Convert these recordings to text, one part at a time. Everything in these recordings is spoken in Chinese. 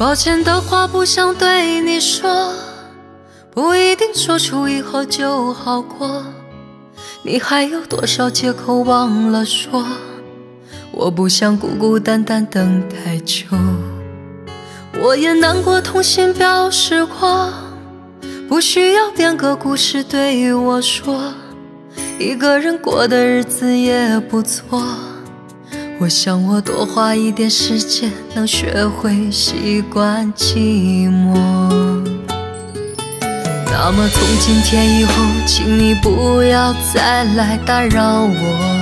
抱歉的话不想对你说，不一定说出以后就好过。你还有多少借口忘了说？我不想孤孤单单等太久。我也难过痛心表示过，不需要编个故事对我说，一个人过的日子也不错。我想我多花一点时间，能学会习惯寂寞。那么从今天以后，请你不要再来打扰我，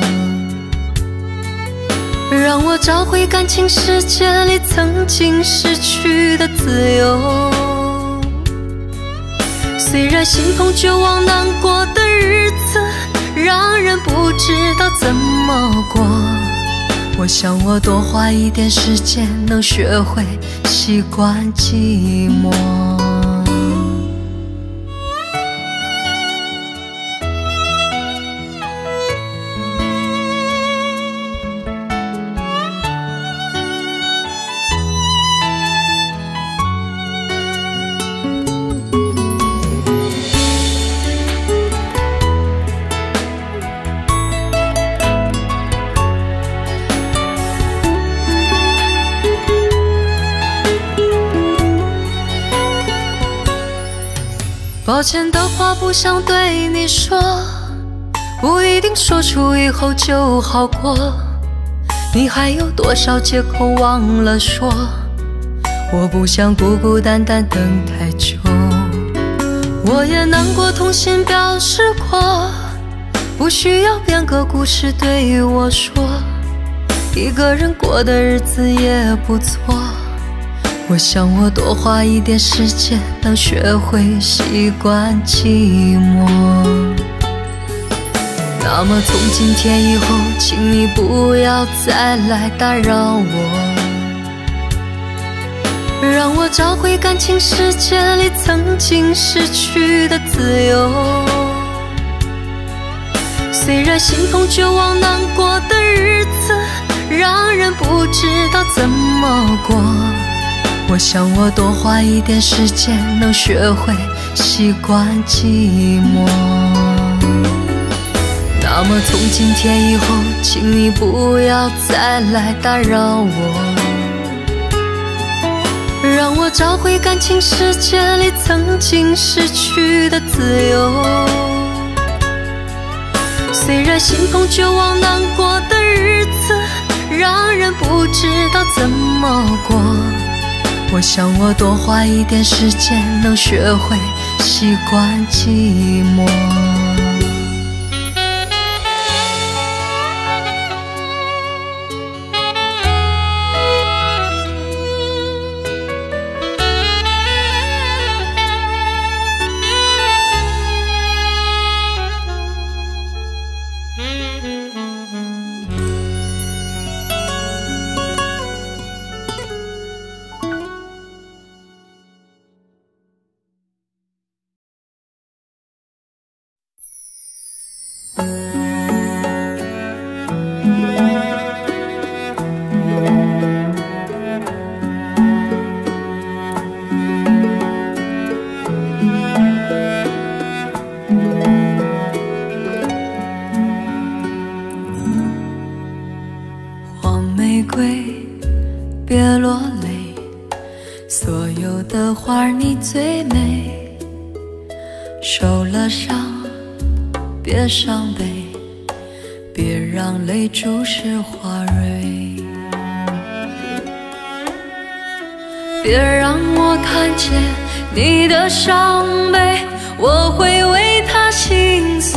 让我找回感情世界里曾经失去的自由。虽然心痛、绝望、难过的日子让人不知道怎么过，我想我多花一点时间，能学会习惯寂寞。抱歉的话不想对你说，不一定说出以后就好过。你还有多少借口忘了说？我不想孤孤单单等太久。我也难过痛心表示过，不需要编个故事对我说，一个人过的日子也不错。我想我多花一点时间，能学会习惯寂寞。那么从今天以后，请你不要再来打扰我，让我找回感情世界里曾经失去的自由。虽然心痛、绝望、难过的日子让人不知道怎么过，我想我多花一点时间，能学会习惯寂寞。那么从今天以后，请你不要再来打扰我，让我找回感情世界里曾经失去的自由。虽然心痛、绝望、难过的日子让人不知道怎么过，我想我多花一点时间，能学会习惯寂寞。别落泪，所有的花儿你最美。受了伤，别伤悲，别让泪注视花蕊。别让我看见你的伤悲，我会为他心碎。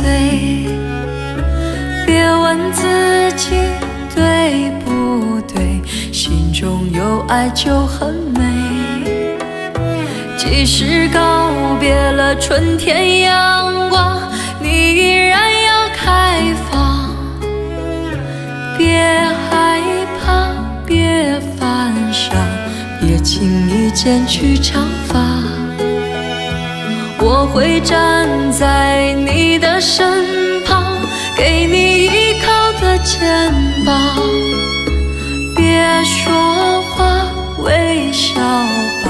别问自己对不对，心中有爱就很美。即使告别了春天阳光，你依然要开放。别害怕，别犯傻，别轻易剪去长发。我会站在你的身旁，给你依靠的肩膀。别说话，微笑吧，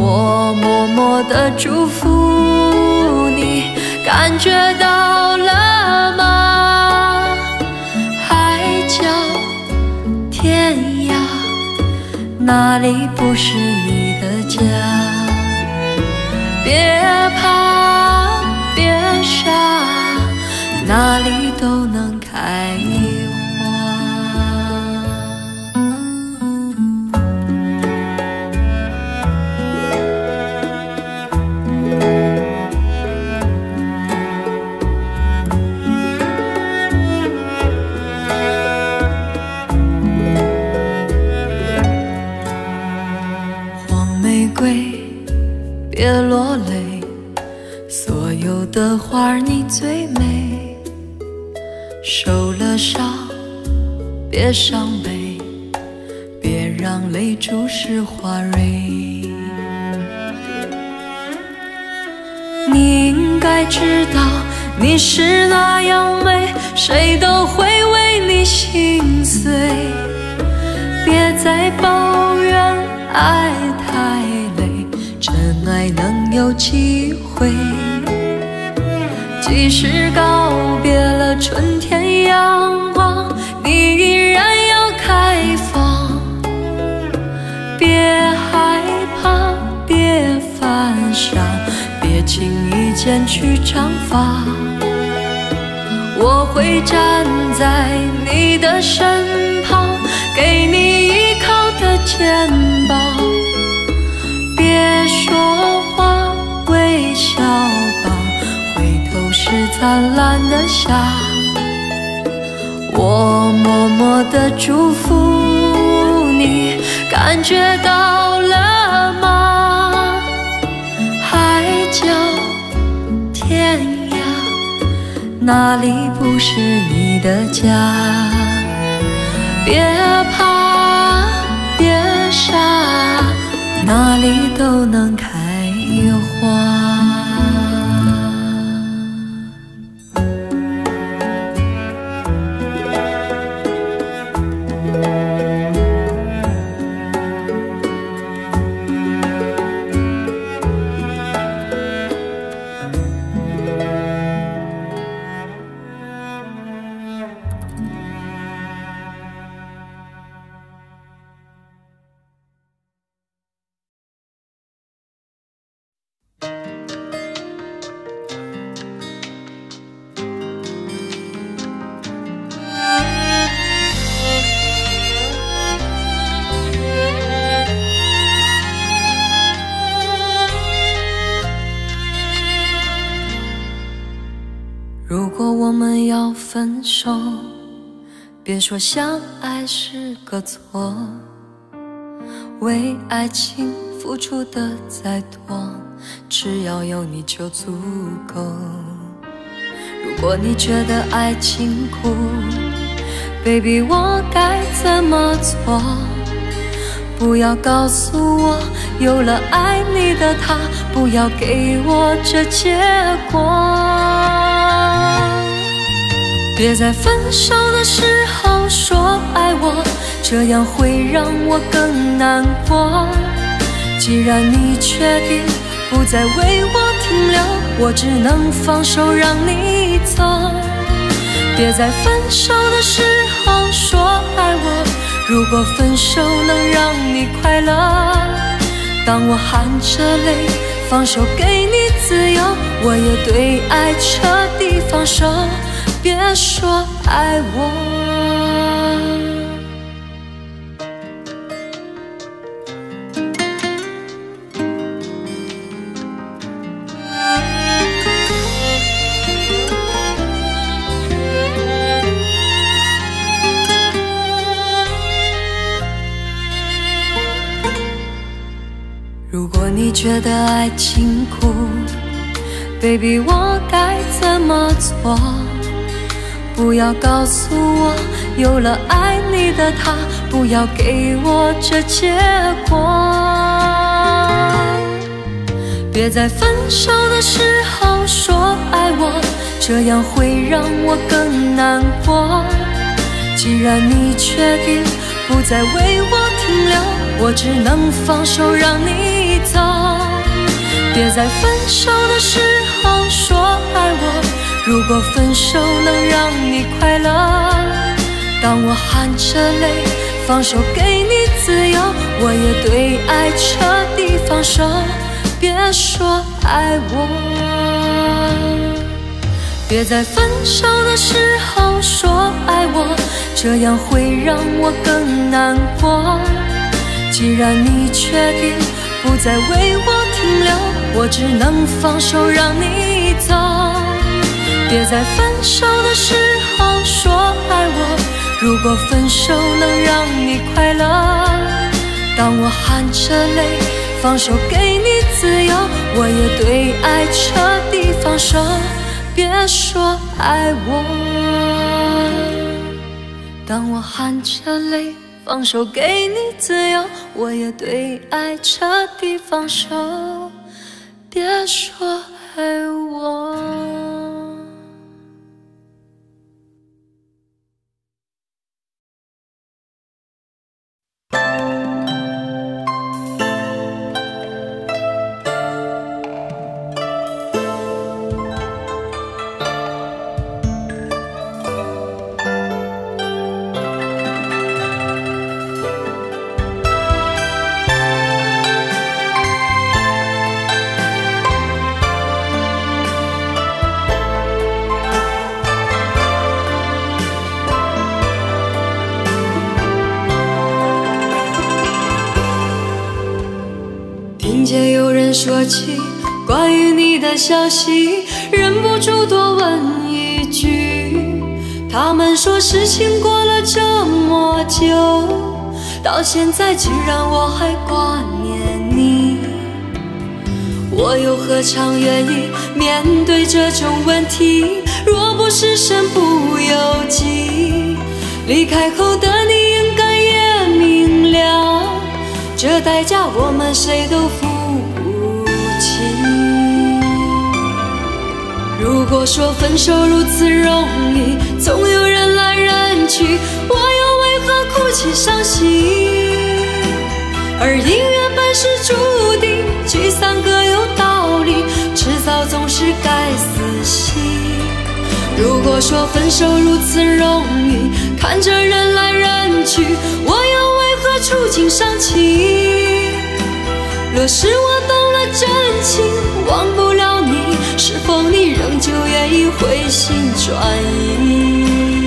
我默默地祝福你，感觉到了吗？海角天涯，哪里不是你的家？别怕，别傻，哪里都能开花。黄玫瑰，别落泪，所有的花儿你最美。受了伤，别伤悲，别让泪注湿花蕊。你应该知道，你是那样美，谁都会为你心碎。别再抱怨爱太累，真爱能有机会。即使告别了春天阳光，你依然要开放。别害怕，别犯傻，别轻易剪去长发。我会站在你的身旁，给你依靠的肩膀。别说话，微笑吧，回头是灿烂的夏。我默默地祝福你，感觉到了吗？海角天涯，哪里不是你的家？别怕，别傻，哪里都能开花。如果我们要分手，别说相爱是个错，为爱情付出的再多，只要有你就足够。如果你觉得爱情苦 ，baby 我该怎么做？不要告诉我有了爱你的他，不要给我这结果。别在分手的时候说爱我，这样会让我更难过。既然你确定不再为我停留，我只能放手让你走。别在分手的时候说爱我，如果分手能让你快乐，当我含着泪放手给你自由，我也对爱彻底放手。别说爱我，如果你觉得爱情苦 ，baby 我该怎么做？不要告诉我有了爱你的他，不要给我这结果。别在分手的时候说爱我，这样会让我更难过。既然你确定不再为我停留，我只能放手让你走。 别在分手的时候说爱我，如果分手能让你快乐，当我含着泪放手给你自由，我也对爱彻底放手。别说爱我，别在分手的时候说爱我，这样会让我更难过。既然你决定不再为我停留，我只能放手让你走。别在分手的时候说爱我，如果分手能让你快乐，当我含着泪放手给你自由，我也对爱彻底放手。别说爱我，当我含着泪放手给你自由，我也对爱彻底放手。别说爱我。听见有人说起关于你的消息，忍不住多问一句，他们说事情过了这么久，到现在居然我还挂念你。我又何尝愿意面对这种问题，若不是身不由己，离开后的你应该也明了，这代价我们谁都付不起。如果说分手如此容易，总有人来人去，我又为何哭泣伤心？而姻缘本是注定，聚散各有道理，迟早总是该死心。如果说分手如此容易，看着人来人去，我又为何触景伤情？若是我懂了真情，忘不了你，是否你仍旧愿意回心转意？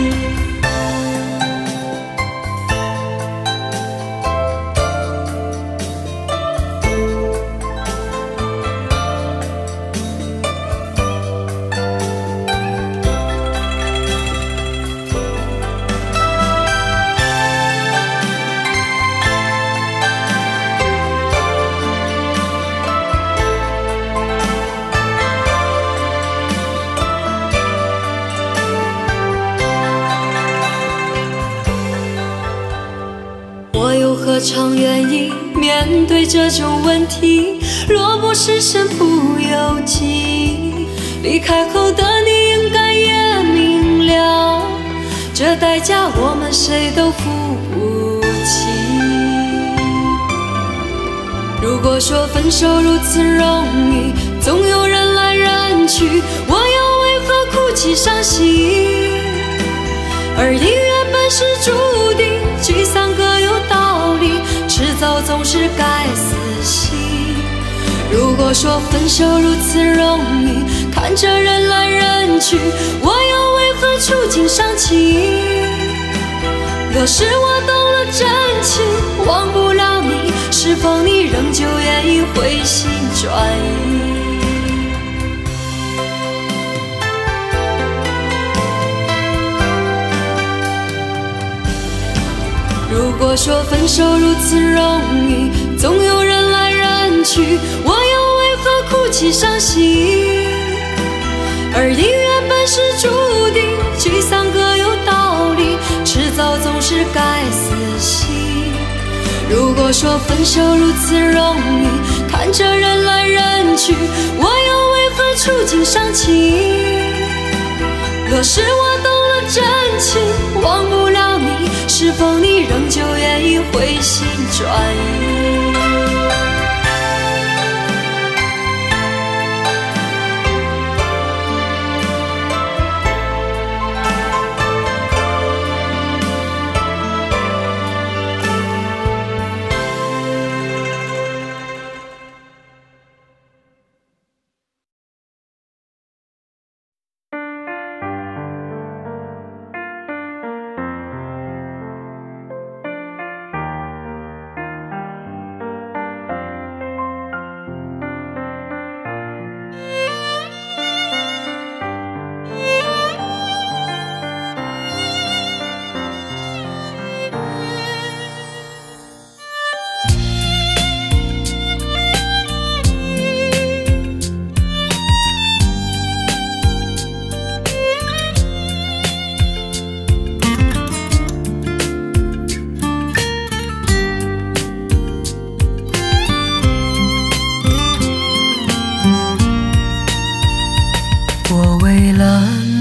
何尝愿意面对这种问题，若不是身不由己，离开后的你应该也明了，这代价我们谁都付不起。如果说分手如此容易，总有人来人去，我又为何哭泣伤心？而姻缘本是注定，聚散各有道理，迟早总是该死心。如果说分手如此容易，看着人来人去，我又为何触景伤情？若是我懂了真情，忘不了你，是否你仍旧愿意回心转意？如果说分手如此容易，总有人来人去，我又为何哭泣伤心？而姻缘本是注定，聚散各有道理，迟早总是该死心。如果说分手如此容易，看着人来人去，我又为何触景伤情？若是我懂了真情，忘不了你，是否你仍旧愿意回心转意？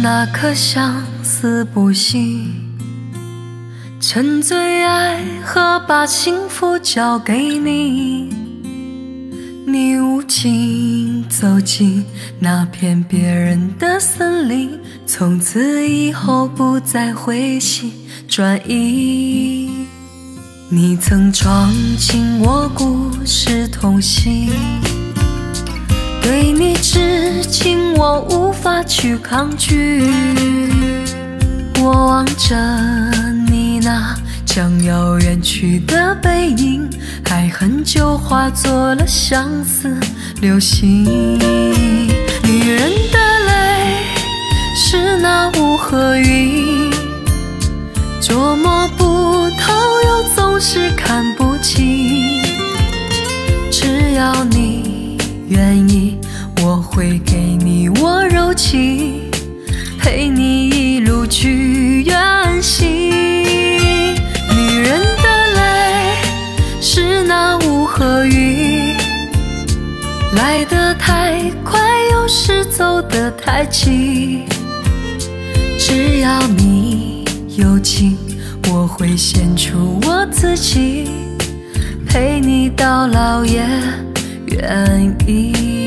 那颗相思不息，沉醉爱和把幸福交给你。你无情走进那片别人的森林，从此以后不再回心转意。你曾闯进我故事痛心，对你痴情我无法去抗拒。我望着你那将要远去的背影，爱恨就化作了相思流星。女人的泪是那雾和云，捉摸不透又总是看不清。只要你愿意，我会给你我柔情，陪你一路去远行。女人的泪是那雾和雨，来得太快有时走得太急。只要你有情，我会献出我自己，陪你到老也愿意。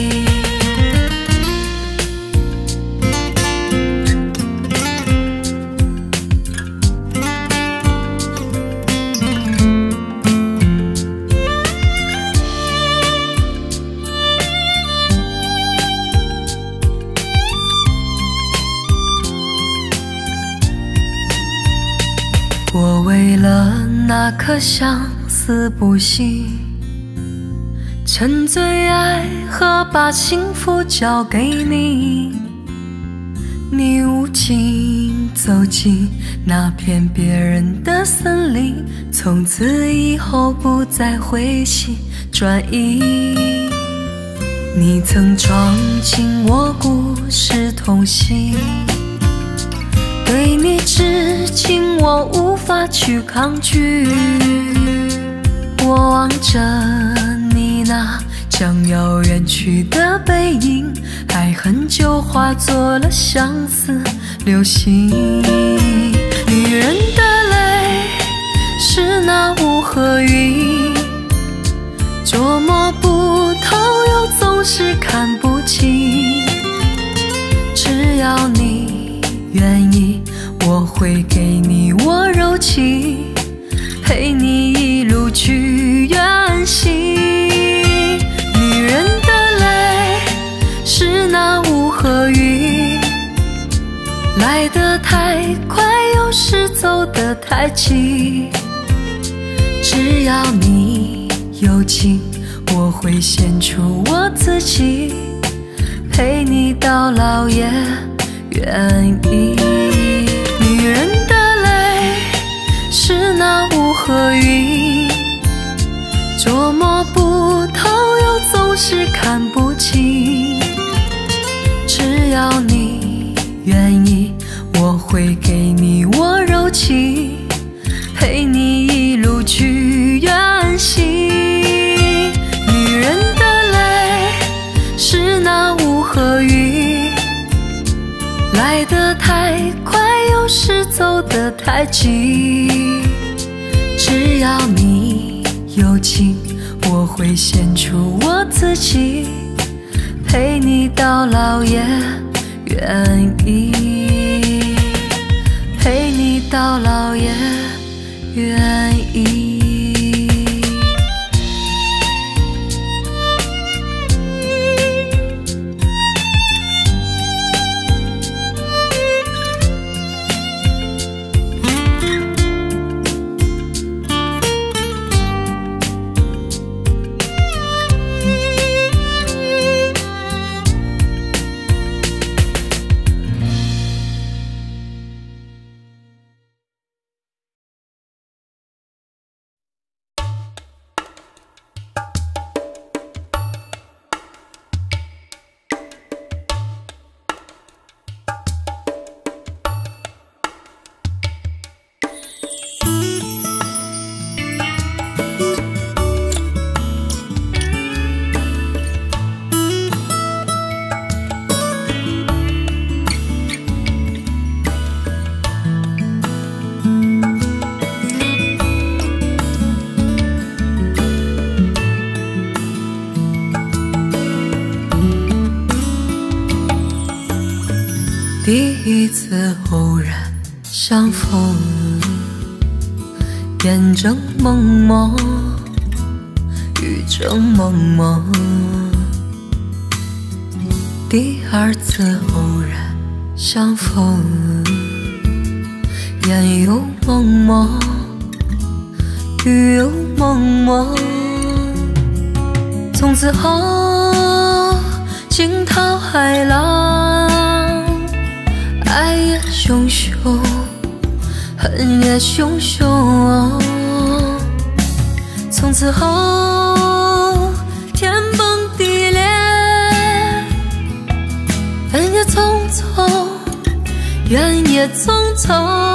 我为了那颗相思不息，沉醉爱和把幸福交给你。你无情走进那片别人的森林，从此以后不再回心转意。你曾闯进我故事痛心，对你痴情我无法去抗拒。我望着你那将要远去的背影，爱恨就化作了相思流星。女人的泪是那雾和云，捉摸不透又总是看不清。只要你愿意，我会给你我柔情，陪你一路去远行。女人的泪是那雾和雨，来得太快有时走得太急。只要你有情，我会献出我自己，陪你到老也愿意。女人的泪是那雾和云，捉摸不透又总是看不清。只要你愿意，我会给你我柔情，陪你一路去远行。女人的泪是那雾和雨，来得太快有时走得太急。只要你有情，我会献出我自己，陪你到老也愿意，陪你到老也愿意。 第一次偶然相逢，眼睁蒙蒙，雨正蒙蒙。第二次偶然相逢，烟又蒙蒙，雨又蒙蒙。从此后惊涛骇浪，爱也汹汹，恨也汹汹。从此后天崩地裂，恨也匆匆，怨也匆匆。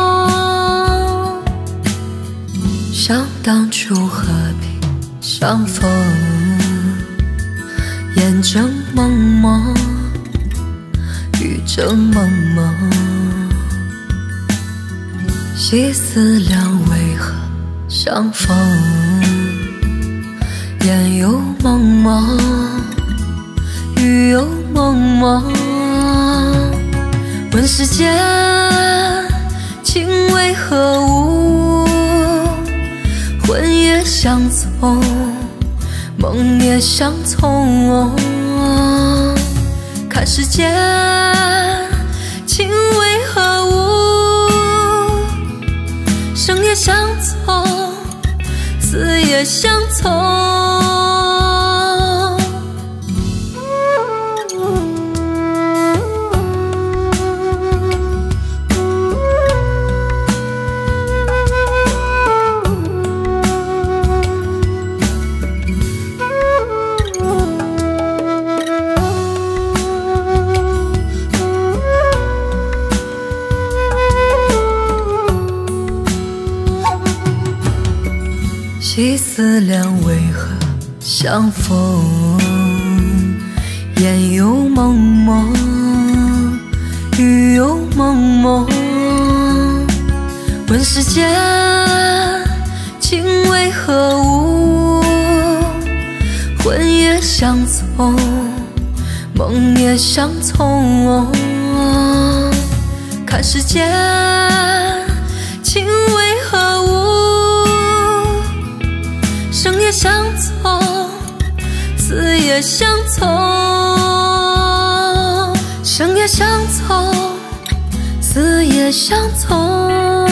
想当初和平相逢，眼睁蒙蒙，雨正蒙蒙。细思量为何相逢，烟又蒙蒙，雨又蒙蒙。问世间情为何物，魂也相从，梦也相从。看世间情为何物，生也相从，死也相从。细思量为何相逢，烟又蒙蒙，雨又蒙蒙。问世间情为何物，魂也相从，梦也相从。看世间情为何物，生也相从，死也相从。生也相从，死也相从。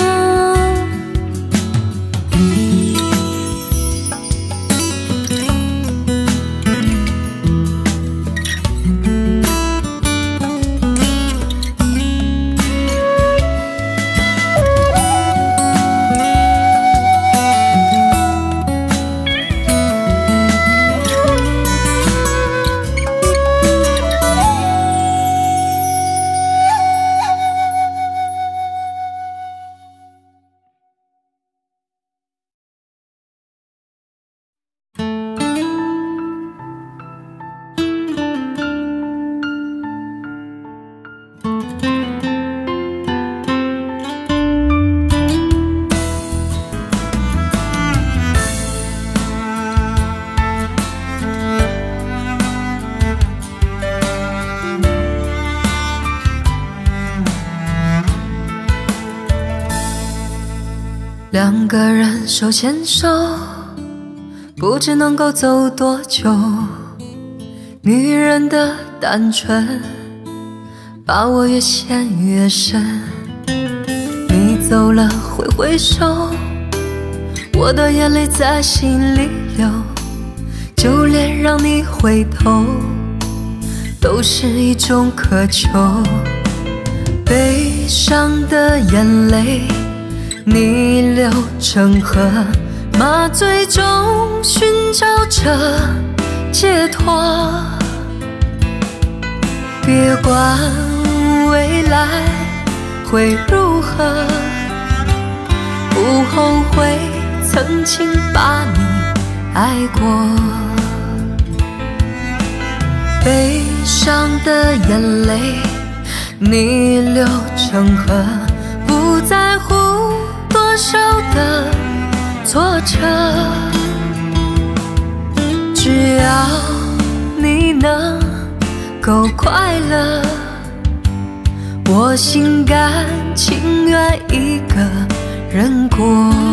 两个人手牵手，不知能够走多久。女人的单纯，把我越陷越深。你走了挥挥手，我的眼泪在心里流。就连让你回头，都是一种渴求。悲伤的眼泪逆流成河，麻醉中寻找着解脱。别管未来会如何，不后悔曾经把你爱过。悲伤的眼泪逆流成河，不在乎多少的挫折，只要你能够快乐， 我心甘情愿一个人过。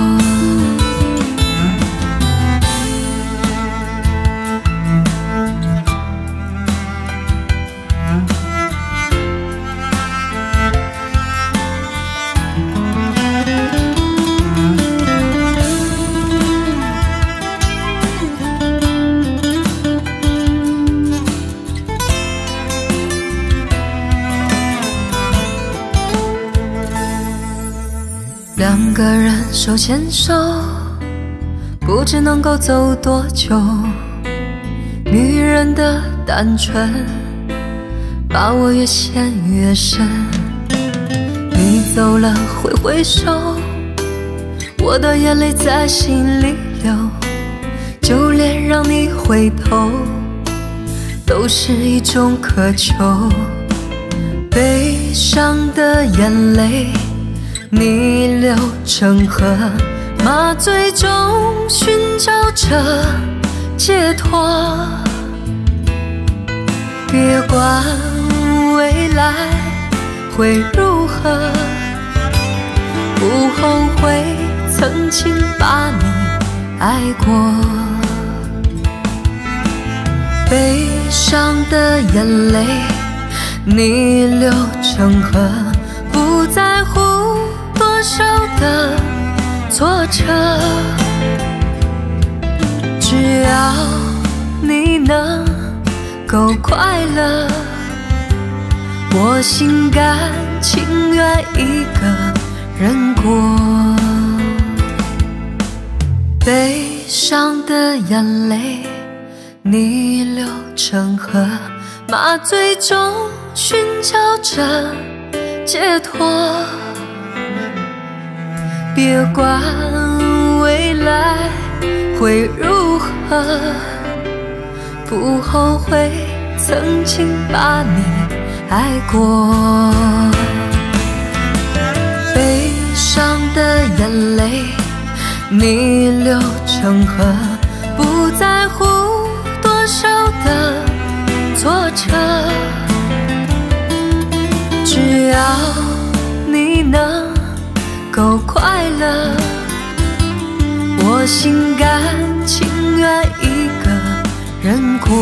两个人手牵手，不知能够走多久。女人的单纯，把我越陷越深。你走了挥挥手，我的眼泪在心里流。就连让你回头，都是一种渴求。悲伤的眼泪逆流成河，麻醉中寻找着解脱。别管未来会如何，不后悔曾经把你爱过。悲伤的眼泪逆流成河，不在乎多少的挫折，只要你能够快乐，我心甘情愿一个人过。悲伤的眼泪逆流成河，麻醉中寻找着解脱。别管未来会如何，不后悔曾经把你爱过。悲伤的眼泪逆流成河，不在乎多少的挫折，只要你能够快乐，我心甘情愿一个人过。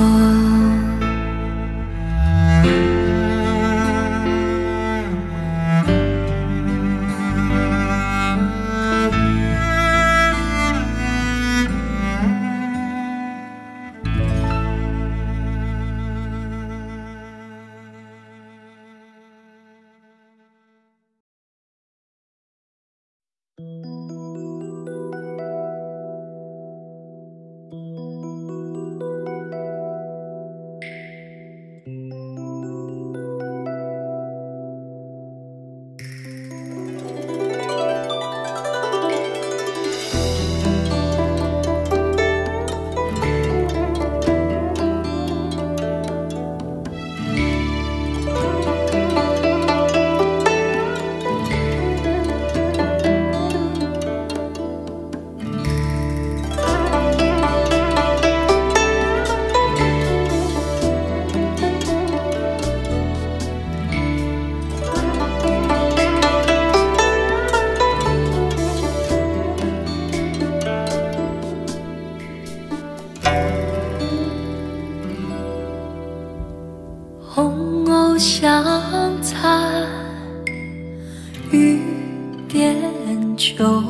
红藕香残雨点秋，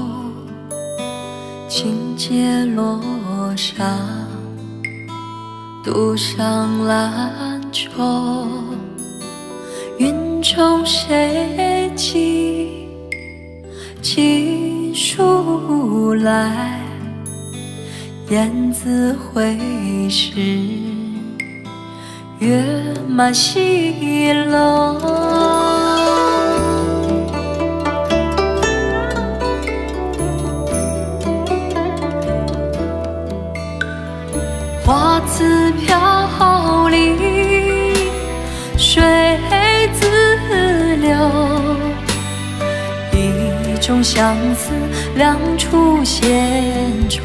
轻结落上渡上兰舟。云中谁寄寄书来，雁字回时月满西楼。花自飘零，水自流，一种相思，两处闲愁。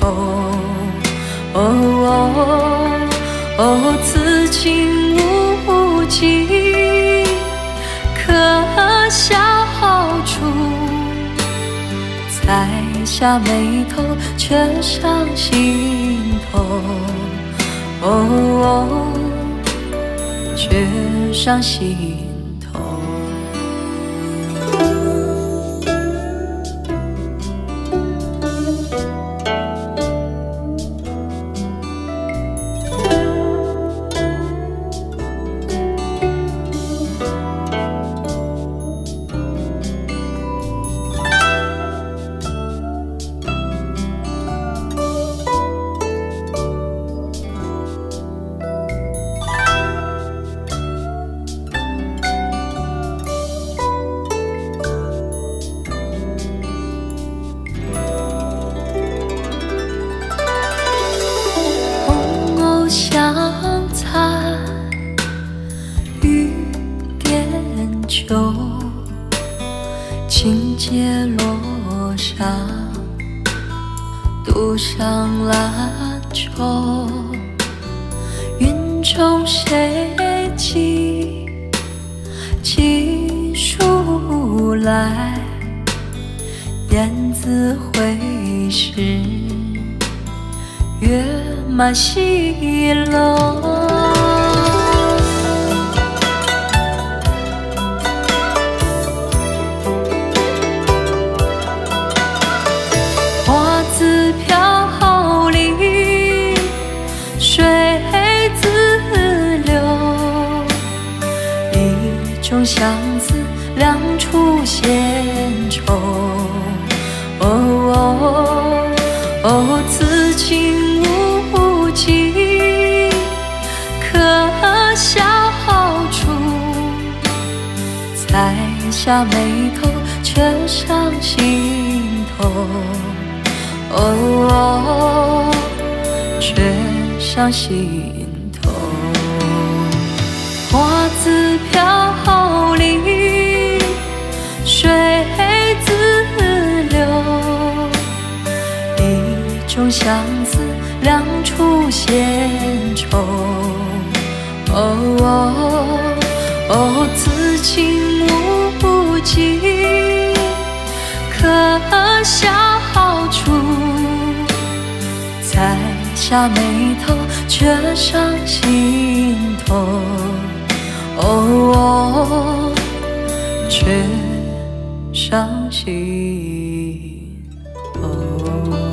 哦，此情无尽，可下眉头，却上心头。哦，却上心头。香残雨点秋，轻结落上，独上兰舟。云中谁寄情书来？雁字回时，月满西楼。花自飘零，水自流。一种相思，两处闲愁。哦，此情无尽，可笑处。才下眉头，却上心头。哦，却上心头。花自飘零，水自流。一种相思，两处闲愁。此情无尽，可笑处。才下眉头，却上心头。却上心头。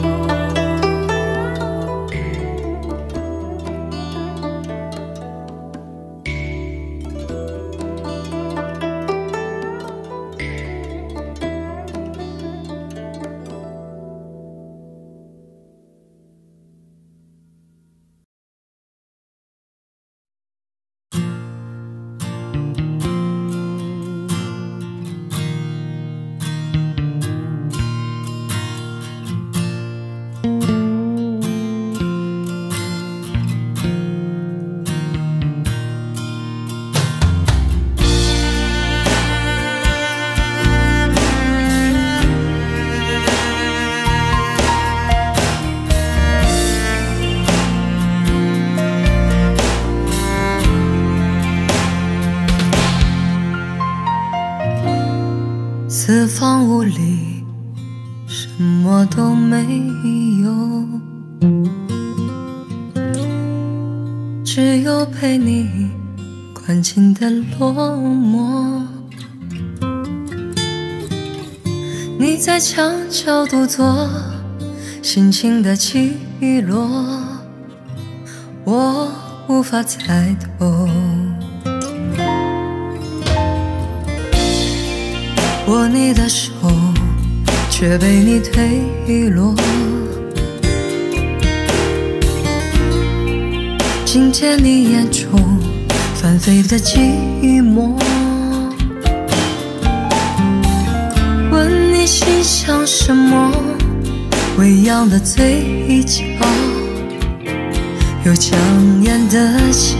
四方无里，什么都没有，只有陪你关紧的落寞。你在墙角独坐，心情的起落，我无法猜透。握你的手，却被你推落。听见你眼中翻飞的寂寞，问你心想什么？微扬的嘴角，有强颜的笑。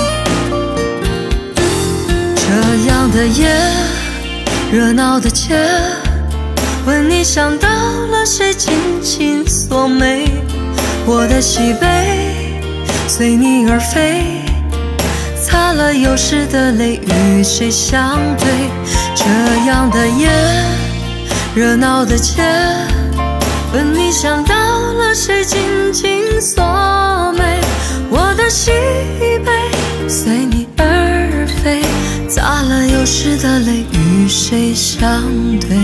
这样的夜，热闹的街，问你想到了谁，紧紧锁眉。我的喜悲随你而飞，擦了有时的泪，与谁相对？这样的夜，热闹的街， 问你想到了谁紧紧锁眉，我的喜悲随你而飞，洒了有时的泪，与谁相对？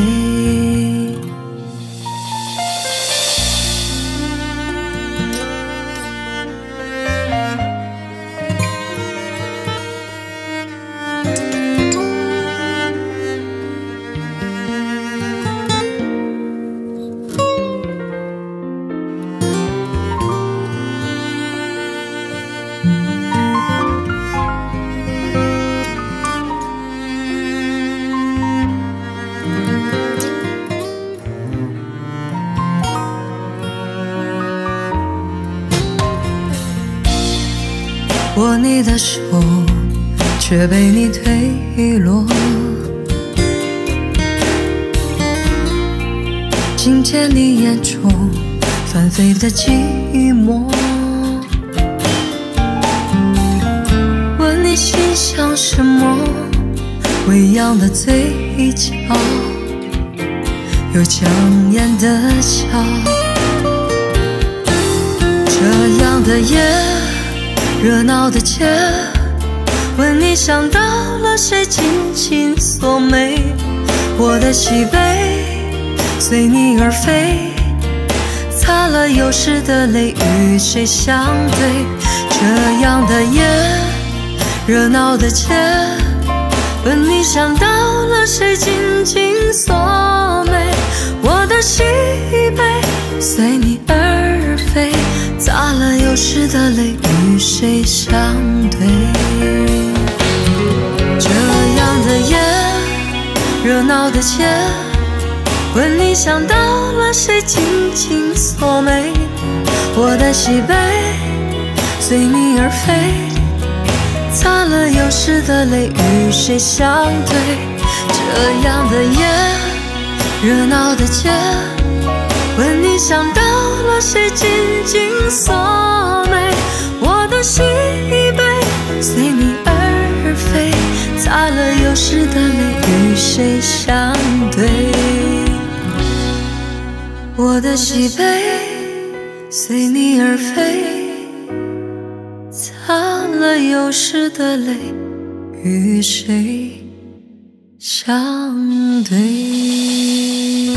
握你的手，却被你推落，听见你眼中翻飞的寂寞，问你心想什么，微扬的嘴角，有强颜的笑，这样的夜，热闹的街，问你想到了谁紧紧锁眉，我的喜悲随你而飞，擦了有时的泪，与谁相对？这样的夜，热闹的街，问你想到了谁紧紧锁眉，我的喜悲随你而飞，洒了有时的泪，与谁相对？这样的夜，热闹的街，问你想到了谁紧紧锁眉，我的喜悲随你而飞，擦了有时的泪，与谁相对？这样的夜，热闹的街，问你想到了谁紧紧锁眉，我的喜悲随你而飞，擦了有时的泪，与谁相对？我的喜悲随你而飞，擦了有时的泪，与谁相对？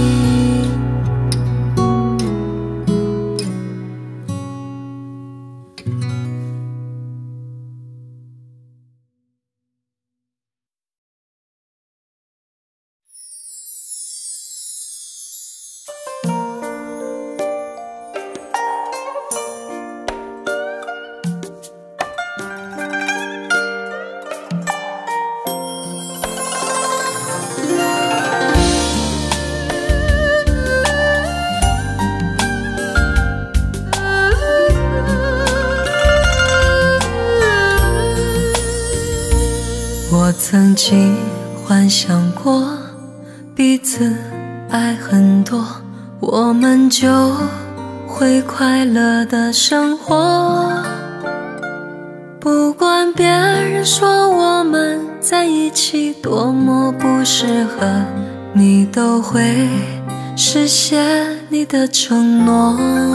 我曾经幻想过彼此爱很多，我们就会快乐的生活，不管别人说我们在一起多么不适合，你都会实现你的承诺。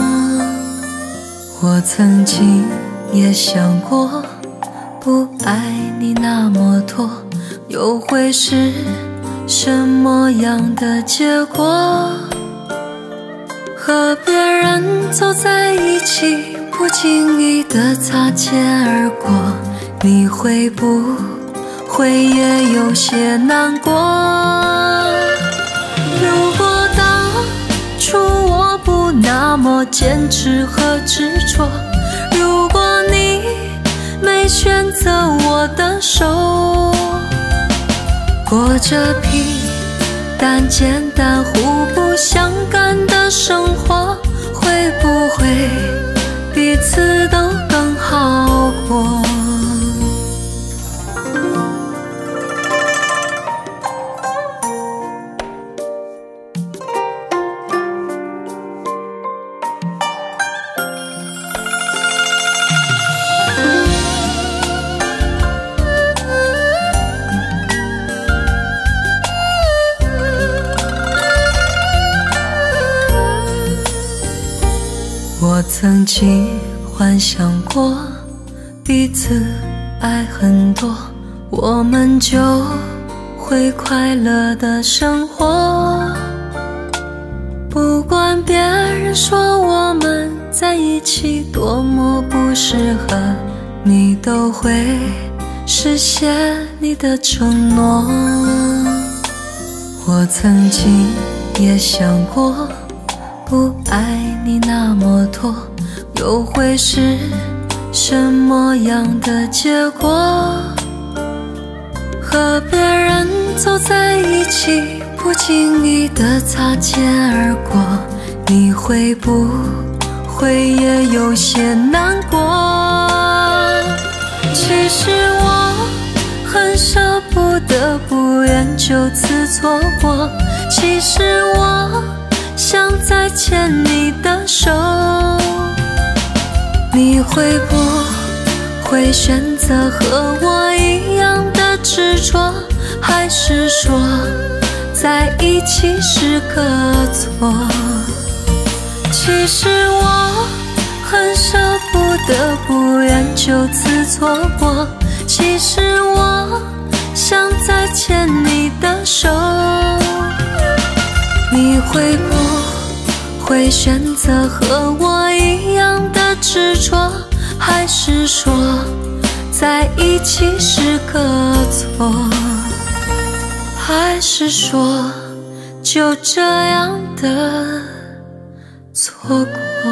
我曾经也想过不爱你那么多，又会是什么样的结果？和别人走在一起，不经意的擦肩而过，你会不会也有些难过？如果当初我不那么坚持和执着，如果你没选择我的手，过着平淡简单互不相干的生活，会不会彼此都更好过？ 曾经幻想过彼此爱很多，我们就会快乐的生活。不管别人说我们在一起多么不适合，你都会实现你的承诺。我曾经也想过，不爱你那么多，又会是什么样的结果？和别人走在一起，不经意的擦肩而过，你会不会也有些难过？其实我很舍不得，不愿就此错过。其实我想再牵你的手，你会不会选择和我一样的执着？还是说在一起是个错？其实我很舍不得，不愿就此错过。其实我想再牵你的手，你会不会选择和我一样的执着？还是说在一起是个错？还是说就这样的错过？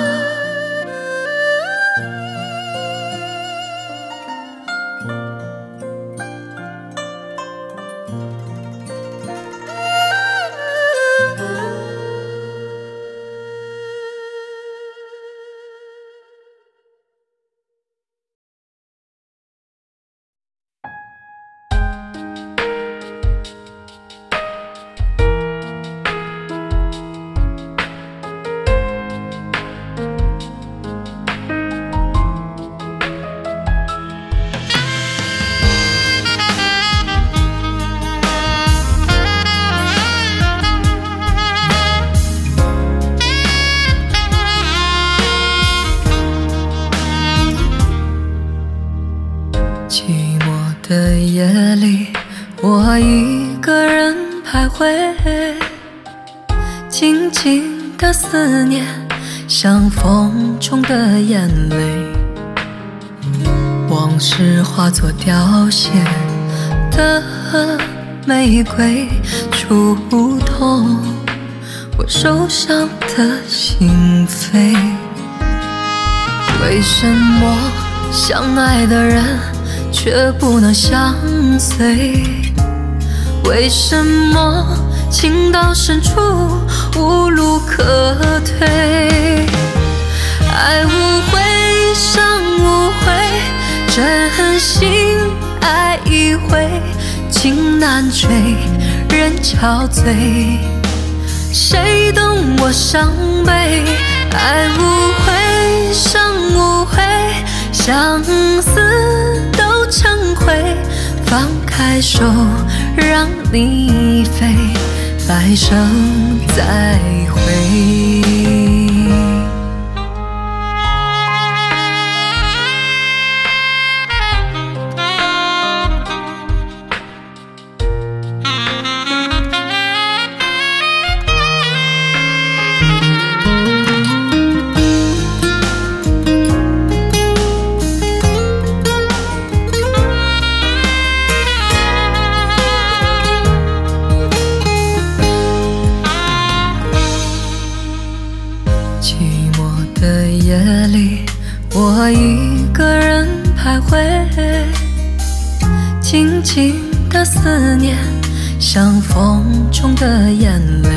寂寞的夜里，我一个人徘徊，静静的思念像风中的眼泪，往事化作凋谢的玫瑰，触痛我受伤的心扉。为什么相爱的人却不能相随？为什么情到深处无路可退？爱无悔，伤无悔，真心爱一回，情难追，人憔悴，谁懂我伤悲？爱无悔，伤无悔，相思都成灰，放开手让你飞，来生再会。夜里，我一个人徘徊，静静的思念像风中的眼泪，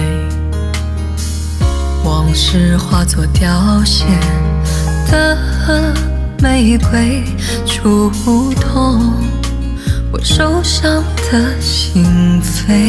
往事化作凋谢的玫瑰，触痛我受伤的心扉。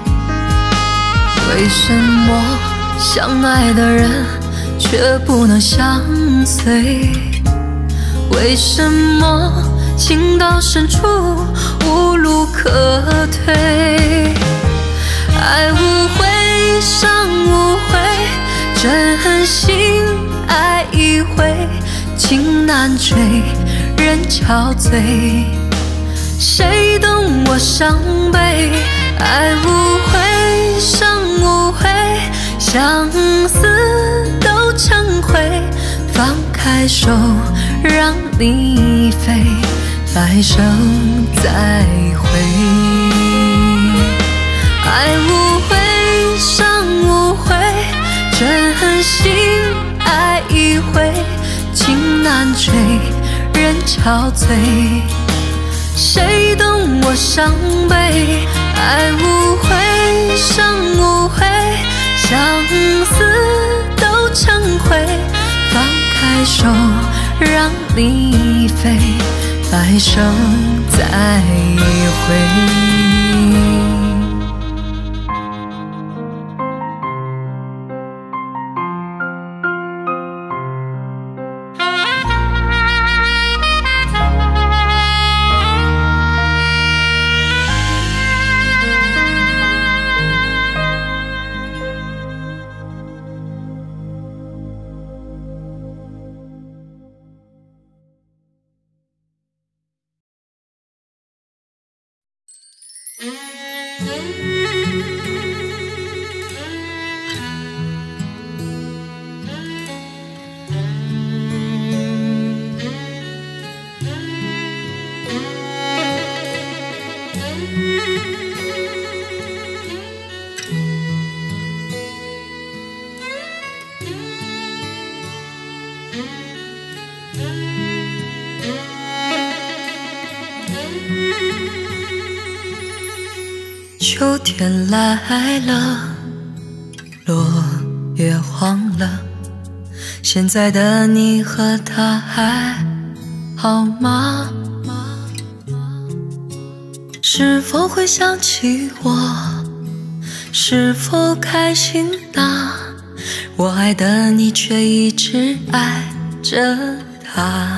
为什么相爱的人却不能相随？为什么情到深处无路可退？爱无悔，伤无悔，真心爱一回，情难追，人憔悴。谁懂我伤悲？爱无悔，伤无悔，相思都成灰。放开手，让你飞，来生再会。爱无悔，伤无悔，真心爱一回，情难追，人憔悴。谁懂我伤悲？爱无悔，伤无悔，相思都成灰。放开手，让你飞，来生再会。秋天来了，落叶黄了，现在的你和他还好吗？是否会想起我？是否开心呢？我爱的你却一直爱着他。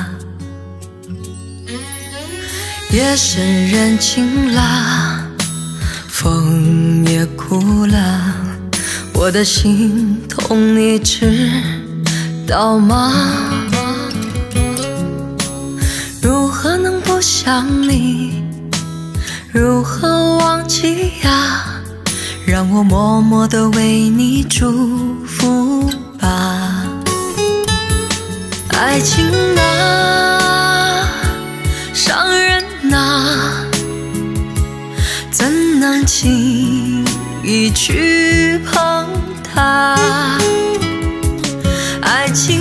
夜深人静啦，风也哭了，我的心痛你知道吗？如何能不想你？如何忘记呀？让我默默地为你祝福吧。爱情啊，伤人啊，怎能轻易去碰它？爱情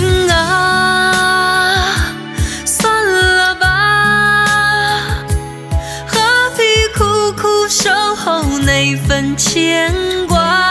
啊，算了吧，何必苦苦守候那份牵挂？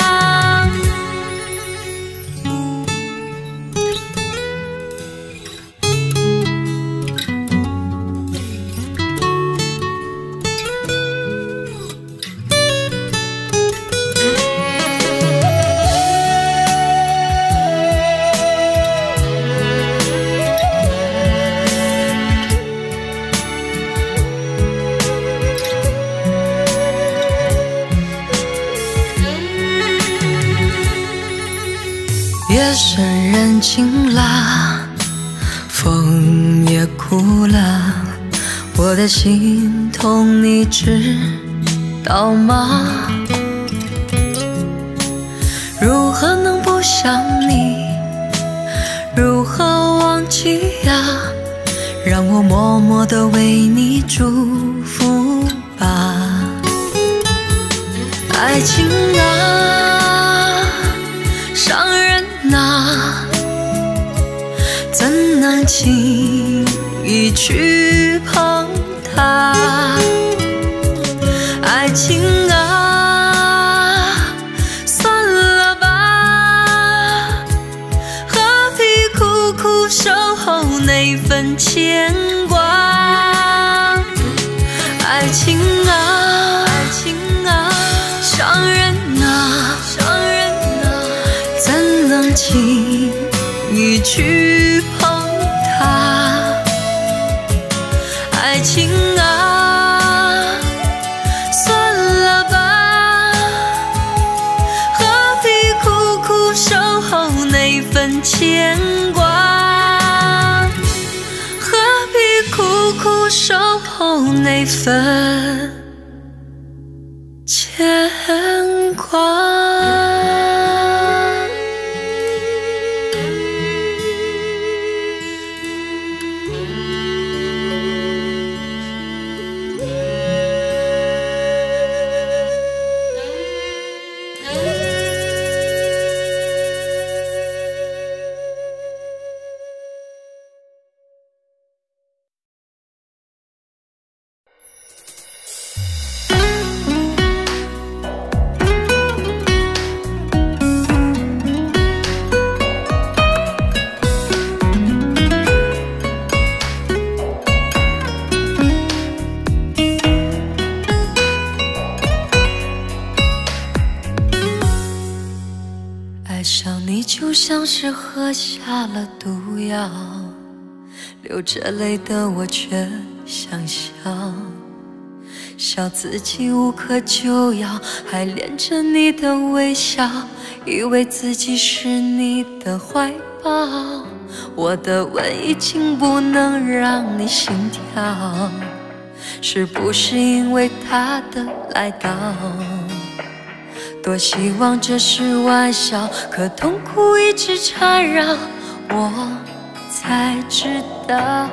夜深人静啦，风也哭了，我的心痛你知道吗？如何能不想你？如何忘记呀？让我默默地为你祝福吧。爱情啊，伤人啊，怎能轻易去碰它？爱情啊，算了吧，何必苦苦守候那份牵挂？爱情啊，爱情啊，伤人啊，伤人啊，怎能轻易去碰它？爱情啊，算了吧，何必苦苦守候那份牵挂，何必苦苦守候那份牵挂？就像是喝下了毒药，流着泪的我却想笑，笑自己无可救药，还恋着你的微笑，以为自己是你的怀抱。我的吻已经不能让你心跳，是不是因为他的来到？多希望这是玩笑，可痛苦一直缠绕，我才知道，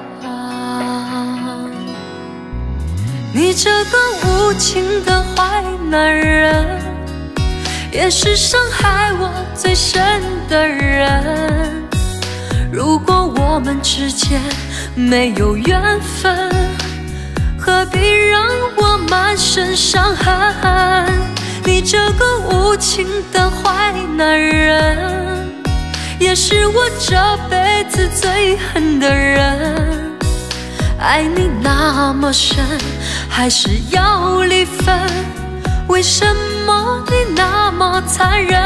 你这个无情的坏男人，也是伤害我最深的人。如果我们之间没有缘分，何必让我满身伤痕？你这个无情的坏男人，也是我这辈子最恨的人。爱你那么深，还是要离分？为什么你那么残忍？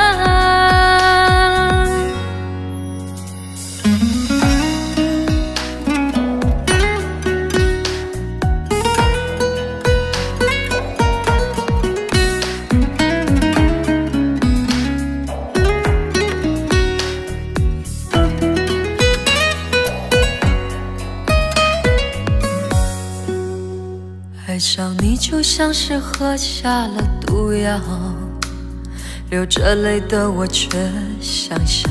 爱上你就像是喝下了毒药，流着泪的我却想笑，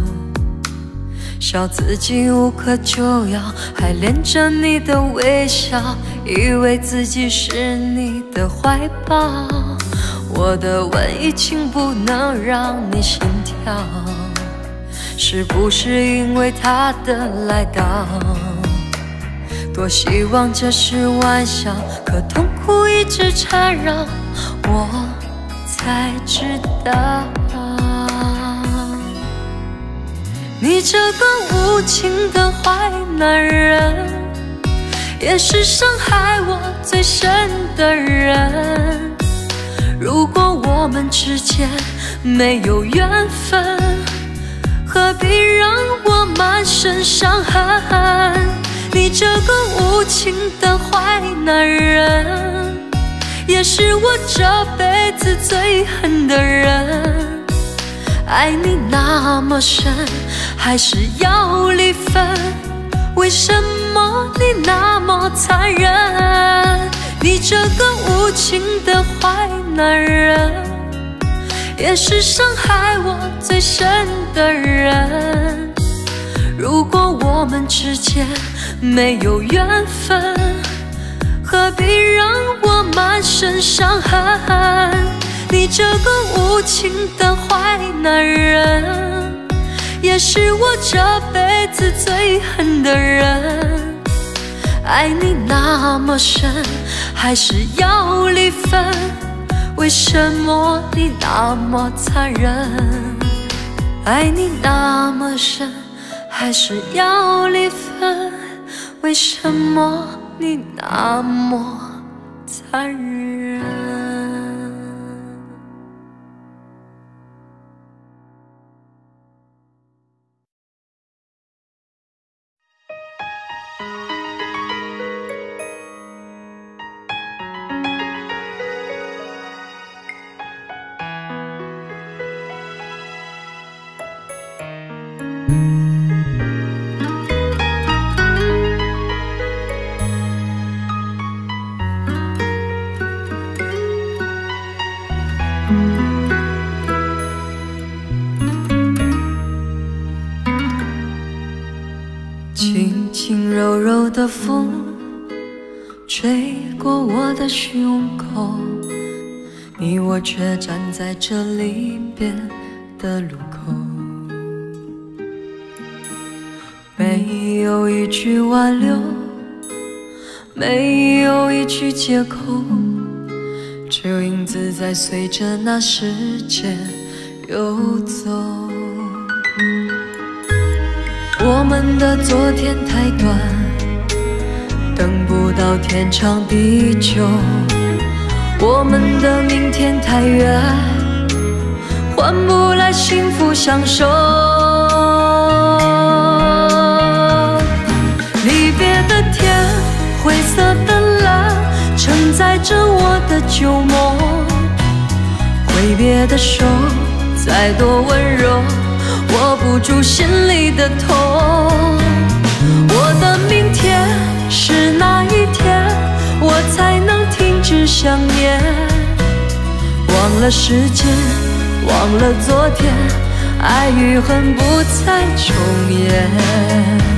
笑自己无可救药，还恋着你的微笑，以为自己是你的怀抱。我的吻已经不能让你心跳，是不是因为他的来到？多希望这是玩笑，可痛苦一直缠绕，我才知道，你这个无情的坏男人，也是伤害我最深的人。如果我们之间没有缘分，何必让我满身伤痕？你这个无情的坏男人，也是我这辈子最恨的人。爱你那么深，还是要离分？为什么你那么残忍？你这个无情的坏男人，也是伤害我最深的人。如果我们之间没有缘分，何必让我满身伤痕？你这个无情的坏男人，也是我这辈子最恨的人。爱你那么深，还是要离分？为什么你那么残忍？爱你那么深，还是要离分？为什么你那么残忍？ 的风吹过我的胸口，你我却站在这离别的路口。没有一句挽留，没有一句借口，只有影子在随着那时间游走。我们的昨天太短，等不到天长地久，我们的明天太远，换不来幸福相守。离别的天，灰色的蓝，承载着我的旧梦。挥别的手，再多温柔，握不住心里的痛。我的明天是哪一天，我才能停止想念？忘了时间，忘了昨天，爱与恨不再重演。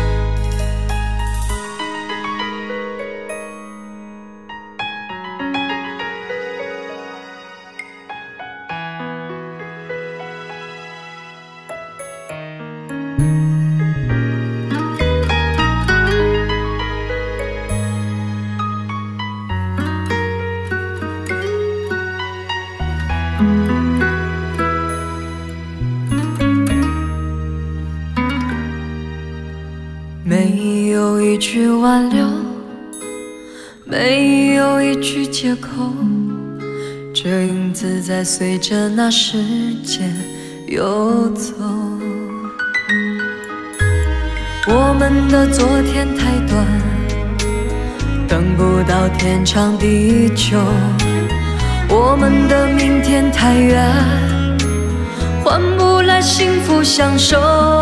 没有一句挽留，没有一句借口，只有影子在随着那时间游走。我们的昨天太短，等不到天长地久，我们的明天太远，换不来幸福相守。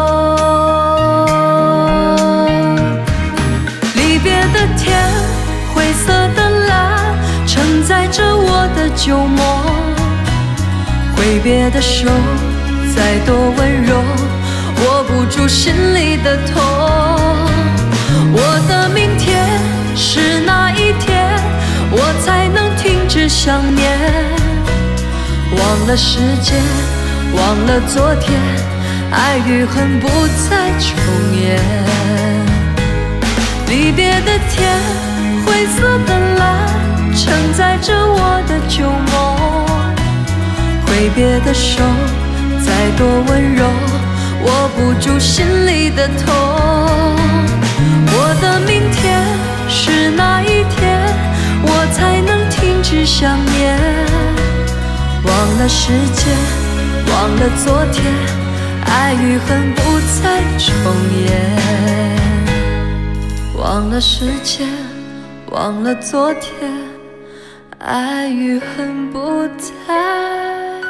离别的天，灰色的蓝，承载着我的旧梦。挥别的手，再多温柔，握不住心里的痛。我的明天是哪一天，我才能停止想念？忘了时间，忘了昨天，爱与恨不再重演。离别的天，灰色的蓝，承载着我的旧梦。挥别的手，再多温柔，握不住心里的痛。我的明天是哪一天，我才能停止想念？忘了时间，忘了昨天，爱与恨不再重演。忘了时间，忘了昨天，爱与恨不再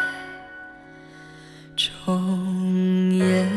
重演。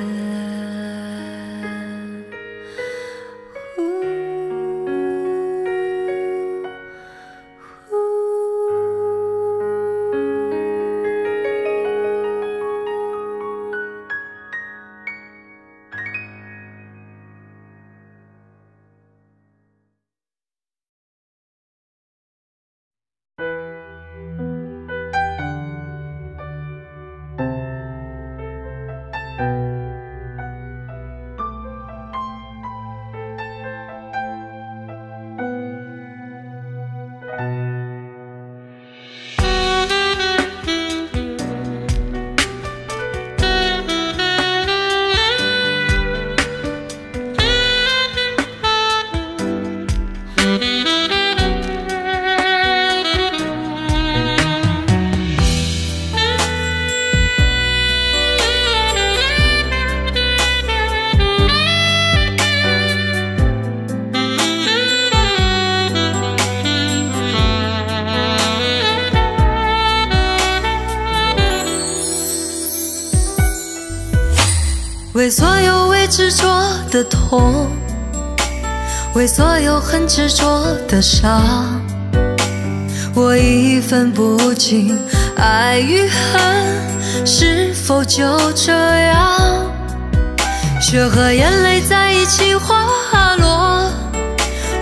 为所有未执着的痛，为所有很执着的伤，我已分不清爱与恨是否就这样。血和眼泪在一起滑落，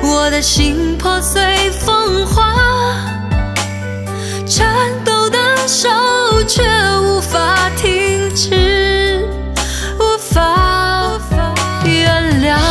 我的心破碎风化，颤抖的手却无法停止，无法原谅。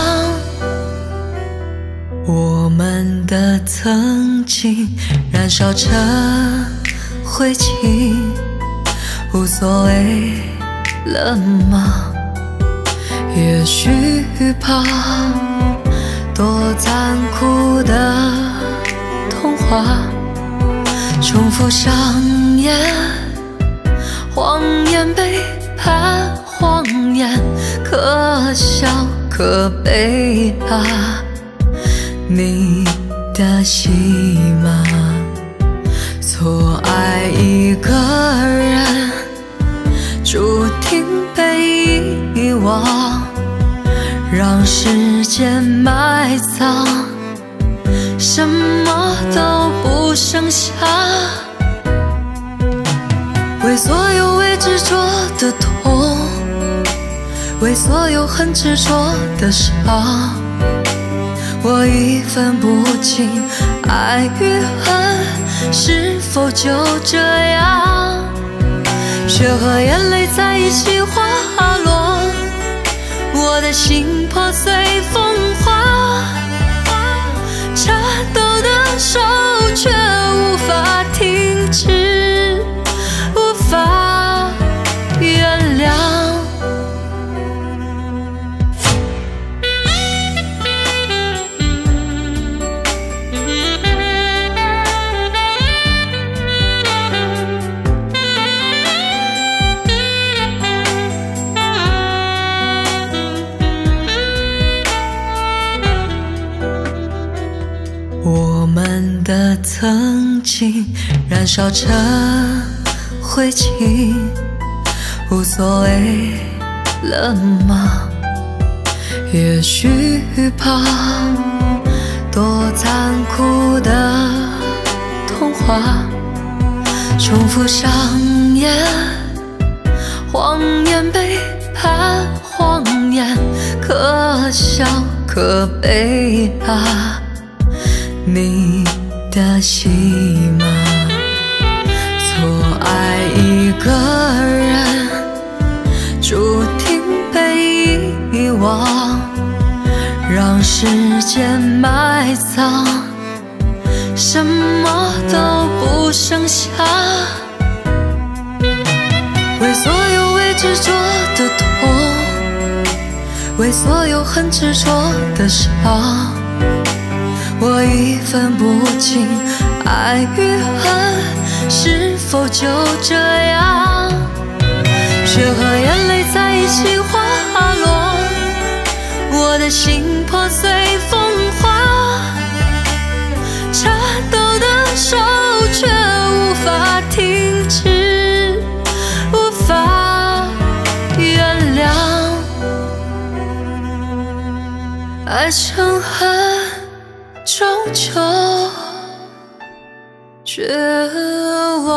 我们的曾经燃烧成灰烬，无所谓了吗？也许怕多残酷的童话重复上演，谎言背叛谎言，可笑可悲啊！你的戏码，错爱一个人，注定被遗忘，让时间埋葬，什么都不剩下。为所有未执着的痛，为所有很执着的伤，我已分不清爱与恨是否就这样。血和眼泪在一起滑落，我的心破碎风化，颤抖的手却无法停止，无法原谅。我们的曾经燃烧成灰烬，无所谓了吗？也许怕多残酷的童话重复上演，谎言背叛谎言，可笑可悲啊！你的戏码，错爱一个人，注定被遗忘，让时间埋葬，什么都不剩下。为所有未执着的痛，为所有很执着的伤，我已分不清爱与恨是否就这样。血和眼泪在一起滑落，我的心破碎风化，颤抖的手却无法停止，无法原谅。爱成恨终究绝望。